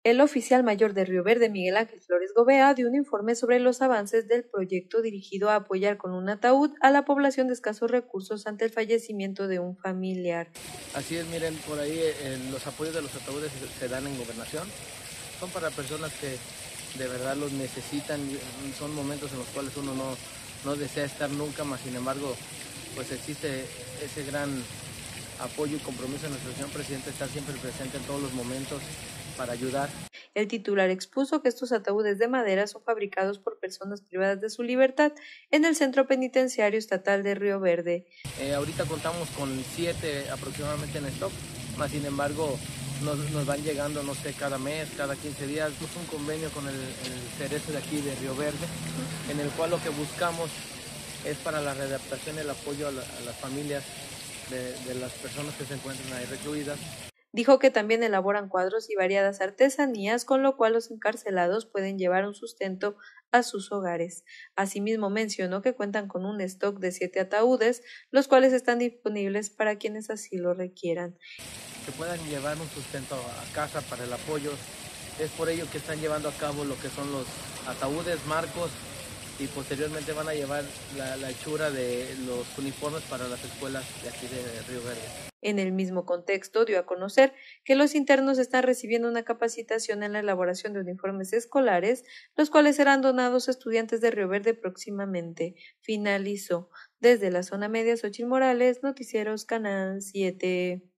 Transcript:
El oficial mayor de Río Verde, Miguel Ángel Flores Gobea, dio un informe sobre los avances del proyecto dirigido a apoyar con un ataúd a la población de escasos recursos ante el fallecimiento de un familiar. Así es, miren, por ahí los apoyos de los ataúdes se dan en Gobernación. Son para personas que de verdad los necesitan. Son momentos en los cuales uno no desea estar nunca, más sin embargo, pues existe ese gran apoyo y compromiso de nuestro señor presidente, estar siempre presente en todos los momentos para ayudar. El titular expuso que estos ataúdes de madera son fabricados por personas privadas de su libertad en el Centro Penitenciario Estatal de Río Verde. Ahorita contamos con 7 aproximadamente en stock, más sin embargo nos van llegando, no sé, cada mes, cada 15 días. Tenemos un convenio con el Cerezo de aquí de Río Verde, en el cual lo que buscamos es para la readaptación y el apoyo a las familias de las personas que se encuentran ahí recluidas. Dijo que también elaboran cuadros y variadas artesanías, con lo cual los encarcelados pueden llevar un sustento a sus hogares. Asimismo, mencionó que cuentan con un stock de 7 ataúdes, los cuales están disponibles para quienes así lo requieran. Que puedan llevar un sustento a casa para el apoyo. Es por ello que están llevando a cabo lo que son los ataúdes, marcos, y posteriormente van a llevar la hechura de los uniformes para las escuelas de aquí de Río Verde. En el mismo contexto, dio a conocer que los internos están recibiendo una capacitación en la elaboración de uniformes escolares, los cuales serán donados a estudiantes de Río Verde próximamente. Finalizó. Desde la zona media, Xochitl Morales, Noticieros Canal 7.